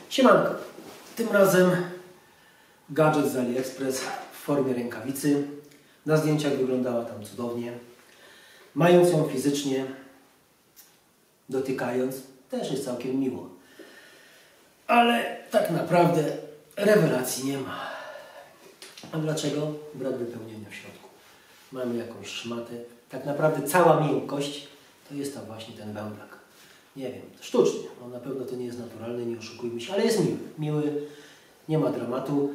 Siemanko, tym razem gadżet z AliExpress w formie rękawicy. Na zdjęciach wyglądała tam cudownie. Mając ją fizycznie, dotykając, też jest całkiem miło. Ale tak naprawdę rewelacji nie ma. A dlaczego? Brak wypełnienia w środku. Mamy jakąś szmatę. Tak naprawdę cała miękkość to jest tam właśnie ten węblak. Nie wiem, sztuczny. No, na pewno to nie jest naturalne, nie oszukujmy się, ale jest miły. Miły, nie ma dramatu.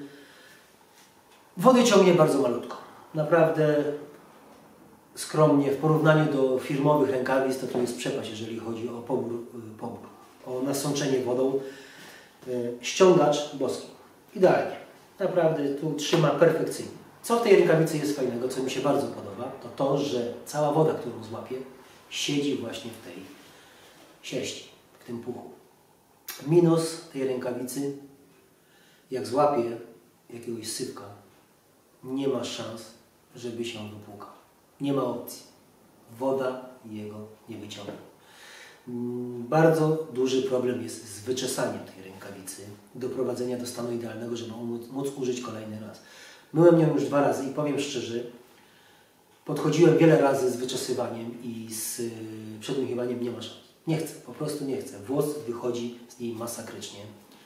Wody ciągnie bardzo malutko. Naprawdę skromnie. W porównaniu do firmowych rękawic to jest przepaść, jeżeli chodzi o pobór, o nasączenie wodą. Ściągacz boski. Idealnie. Naprawdę tu trzyma perfekcyjnie. Co w tej rękawicy jest fajnego, co mi się bardzo podoba, to to, że cała woda, którą złapie, siedzi właśnie w tej sierści, w tym puchu. Minus tej rękawicy, jak złapie jakiegoś sypka, nie ma szans, żeby się wypłukał. Nie ma opcji. Woda jego nie wyciągnie. Bardzo duży problem jest z wyczesaniem tej rękawicy, doprowadzenia do stanu idealnego, żeby móc użyć kolejny raz. Myłem nią już 2 razy i powiem szczerze, podchodziłem wiele razy z wyczesywaniem i z przedmuchiwaniem, nie ma szans. Nie chcę, po prostu nie chcę. Włos wychodzi z niej masakrycznie.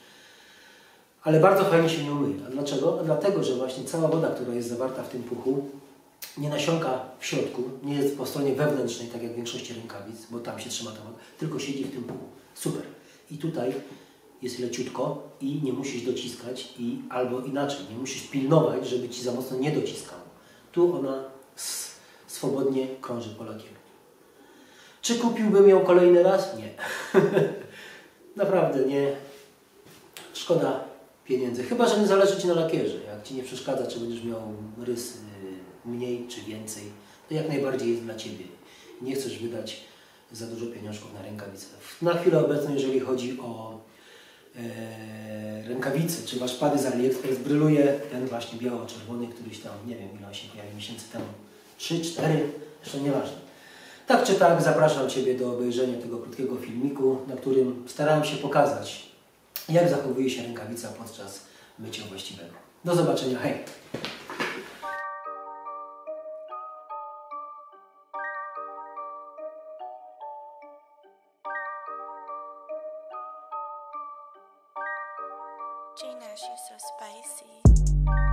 Ale bardzo fajnie się nią myje. A dlaczego? Dlatego, że właśnie cała woda, która jest zawarta w tym puchu, nie nasiąka w środku, nie jest po stronie wewnętrznej, tak jak w większości rękawic, bo tam się trzyma ta woda, tylko siedzi w tym puchu. Super. I tutaj jest leciutko i nie musisz dociskać albo inaczej, nie musisz pilnować, żeby Ci za mocno nie dociskało. Tu ona swobodnie krąży po lakierze. Czy kupiłbym ją kolejny raz? Nie. Naprawdę nie. Szkoda pieniędzy. Chyba że nie zależy Ci na lakierze. Jak Ci nie przeszkadza, czy będziesz miał rys mniej czy więcej, to jak najbardziej jest dla Ciebie. Nie chcesz wydać za dużo pieniążków na rękawice. Na chwilę obecną, jeżeli chodzi o rękawice czy waszpady z AliExpress, bryluje ten właśnie biało-czerwony, któryś tam, nie wiem ile on się pojawił miesięcy temu, 3, 4, jeszcze nieważne. Tak czy tak, zapraszam Ciebie do obejrzenia tego krótkiego filmiku, na którym starałem się pokazać, jak zachowuje się rękawica podczas mycia właściwego. Do zobaczenia, hej! Gina, she's so spicy.